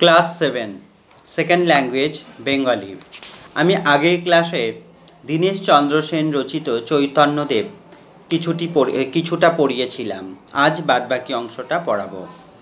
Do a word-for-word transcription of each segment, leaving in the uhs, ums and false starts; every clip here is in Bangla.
Class seven second language Bengali. আমি আগের ক্লাসে দীনেশ চন্দ্র সেন রচিত চৈতন্যদেব কিছুটি কিছুটা পড়িয়েছিলাম। আজ বাদবাকি অংশটা পড়াবো।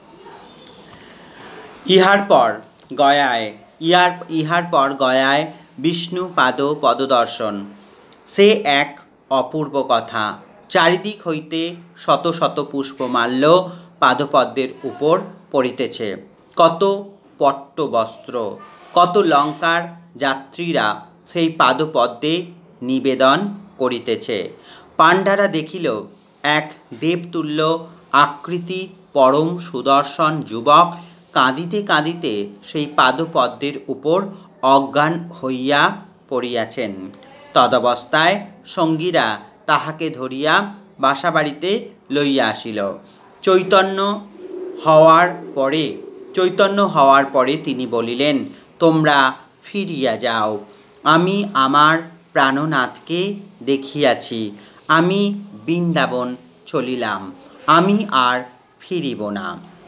ইহার পর গয়ায় ইহার ইহার পর গয়ায় বিষ্ণু পাদ পদদর্শন, সে এক অপূর্ব কথা। চারিদিক হইতে শত শত পুষ্পমাল্য পাদপদ্মের উপর পড়িতেছে। কত পট্টবস্ত্র, কত লঙ্কার যাত্রীরা সেই পাদপদ্মে নিবেদন করিতেছে। পাণ্ডারা দেখিল এক দেবতুল্য আকৃতি পরম সুদর্শন যুবক কাঁদিতে কাঁদিতে সেই পাদপদ্মের উপর অজ্ঞান হইয়া পড়িয়াছেন। তদবস্থায় সঙ্গীরা তাহাকে ধরিয়া বাসাবাড়িতে লইয়া আসিল। চৈতন্য হওয়ার পরে চৈতন্য হওয়ার পরে তিনি বলিলেন, তোমরা ফিরিয়া যাও, আমি আমার প্রাণনাথকে দেখিয়াছি, আমি বৃন্দাবন চলিলাম, আমি আর ফিরিব না।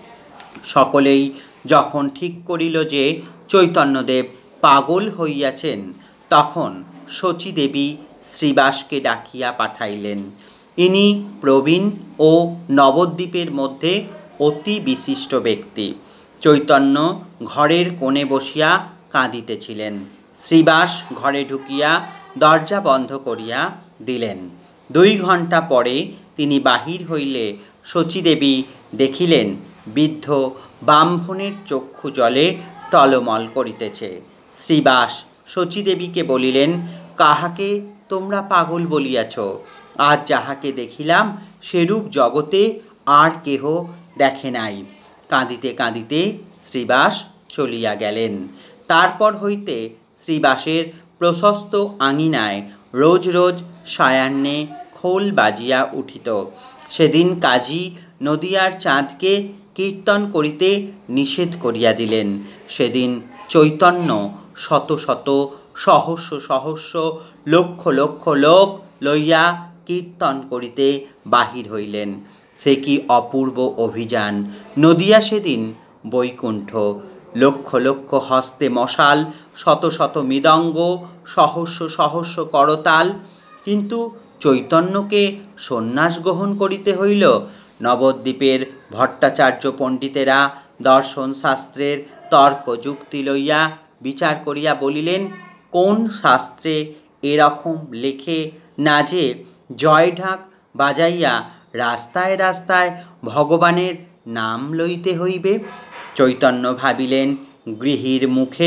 সকলেই যখন ঠিক করিল যে চৈতন্যদেব পাগল হইয়াছেন, তখন শচীদেবী শ্রীবাসকে ডাকিয়া পাঠাইলেন। ইনি প্রবীণ ও নবদ্বীপের মধ্যে অতি বিশিষ্ট ব্যক্তি। চৈতন্য ঘরের কোণে বসিয়া কাঁদিতেছিলেন। শ্রীবাস ঘরে ঢুকিয়া দরজা বন্ধ করিয়া দিলেন। দুই ঘণ্টা পরে তিনি বাহির হইলে শচীদেবী দেখিলেন বৃদ্ধ ব্রাহ্মণের চক্ষু জলে টলমল করিতেছে। শ্রীবাস শচীদেবীকে বলিলেন, কাহাকে তোমরা পাগল বলিয়াছ? আজ যাহাকে দেখিলাম সেরূপ জগতে আর কেহ দেখে নাই। কাঁদিতে কাঁদিতে শ্রীবাস চলিয়া গেলেন। তারপর হইতে শ্রীবাসের প্রশস্ত আঙিনায় রোজ রোজ সায়াহ্নে খোল বাজিয়া উঠিত। সেদিন কাজী নদিয়ার চাঁদকে কীর্তন করিতে নিষেধ করিয়া দিলেন। সেদিন চৈতন্য শত শত সহস্র সহস্র লক্ষ লক্ষ লোক লইয়া কীর্তন করিতে বাহির হইলেন। সে কি অপূর্ব অভিযান! নদিয়া সেদিন বৈকুণ্ঠ। লক্ষ লক্ষ হস্তে মশাল, শত শত মৃদঙ্গ, সহস্র সহস্র করতাল। কিন্তু চৈতন্যকে সন্ন্যাস গ্রহণ করিতে হইল। নবদ্বীপের ভট্টাচার্য পণ্ডিতেরা দর্শন শাস্ত্রের তর্ক যুক্তি লইয়া বিচার করিয়া বলিলেন, কোন শাস্ত্রে এরকম লেখে না যে জয় ঢাক বাজাইয়া রাস্তায় রাস্তায় ভগবানের নাম লইতে হইবে? চৈতন্য ভাবিলেন, গৃহীর মুখে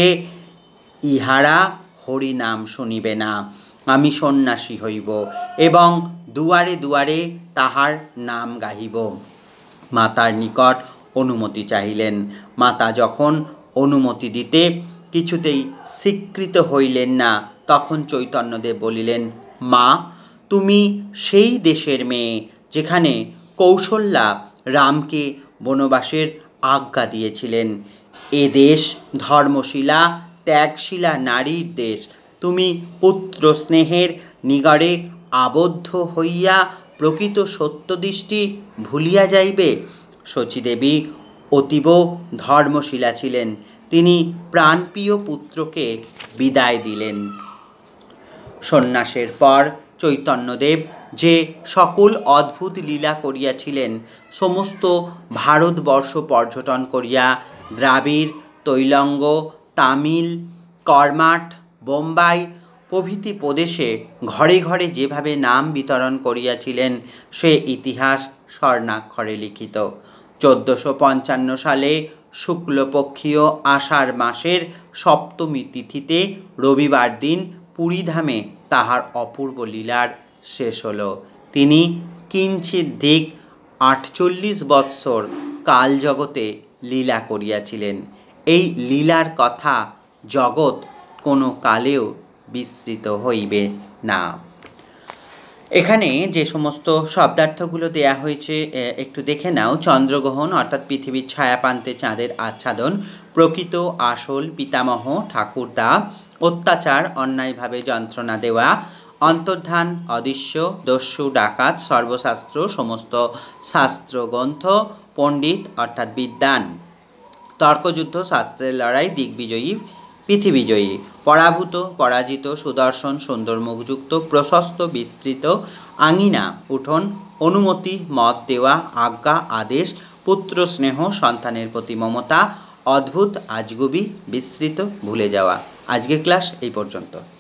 ইহারা হরি নাম শুনিবে না। আমি সন্ন্যাসী হইব এবং দুয়ারে দুয়ারে তাহার নাম গাহিব। মাতার নিকট অনুমতি চাহিলেন। মাতা যখন অনুমতি দিতে কিছুতেই স্বীকৃত হইলেন না, তখন চৈতন্যদেব বলিলেন, মা, তুমি সেই দেশের মেয়ে যেখানে কৌশল্যা রামকে বনবাসের আজ্ঞা দিয়েছিলেন। এ দেশ ধর্মশীলা ত্যাগশীলা নারীর দেশ। তুমি পুত্র স্নেহের নিগড়ে আবদ্ধ হইয়া প্রকৃত সত্যদৃষ্টি ভুলিয়া যাইবে? শচীদেবী অতীব ধর্মশীলা ছিলেন। তিনি প্রাণপ্রিয় পুত্রকে বিদায় দিলেন। সন্ন্যাসের পর চৈতন্যদেব যে সকল অদ্ভুত লীলা করিয়াছিলেন, সমস্ত ভারতবর্ষ পর্যটন করিয়া দ্রাবিড়, তৈলঙ্গ, তামিল, কর্মাট, বোম্বাই প্রভৃতি প্রদেশে ঘরে ঘরে যেভাবে নাম বিতরণ করিয়াছিলেন, সে ইতিহাস স্বর্ণাক্ষরে লিখিত। চোদ্দোশো পঞ্চান্ন সালে শুক্লপক্ষীয় আষাঢ় মাসের সপ্তমী তিথিতে রবিবার দিন পুরীধামে তাহার অপূর্ব লীলার শেষ হল। তিনি কিঞ্চিৎ দিক আটচল্লিশ বৎসর কালজগতে লীলা করিয়াছিলেন। এই লীলার কথা জগৎ কোনো কালেও বিস্মৃত হইবে না। এখানে যে সমস্ত শব্দার্থগুলো দেয়া হয়েছে একটু দেখে নাও। চন্দ্রগ্রহণ অর্থাৎ পৃথিবীর ছায়াপান্তে চাঁদের আচ্ছাদন, প্রকৃত আসল পিতামহ ঠাকুরদা, অত্যাচার অন্যায়ভাবে যন্ত্রণা দেওয়া, অন্তর্ধান অদৃশ্য, দস্যু ডাকাত, সর্বশাস্ত্র সমস্ত শাস্ত্রগ্রন্থ, পণ্ডিত অর্থাৎ বিদ্বান, তর্কযুদ্ধ, শাস্ত্রের লড়াই, দিগ্বিজয়ী, পৃথিবীজয়ী, পরাভূত, পরাজিত, সুদর্শন, সুন্দর মুখযুক্ত, প্রশস্ত, বিস্তৃত, আঙিনা, উঠোন, অনুমতি, মত দেওয়া, আজ্ঞা, আদেশ, পুত্র স্নেহ, সন্তানের প্রতি মমতা, অদ্ভুত, আজগুবি, বিস্তৃত, ভুলে যাওয়া। আজকের ক্লাস এই পর্যন্ত।